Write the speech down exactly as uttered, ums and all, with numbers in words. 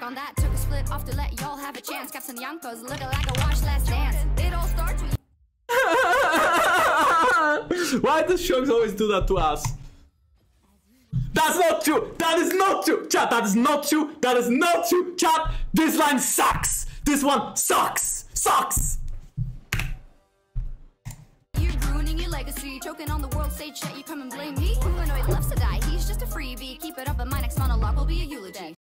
on that. Took a split off to let y'all have a chance. Caps and Jankos looking like a watch last dance. It all starts with Why does Sjokz always do that to us? That's not true! That is not true! Chat, that is not true! That is not true! Chat, this line sucks! This one sucks! Sucks! you're ruining your legacy. Choking on the world stage, shit, you come and blame me. Humanoid loves to die, he's just a freebie. Keep it up and my next monologue will be a eulogy.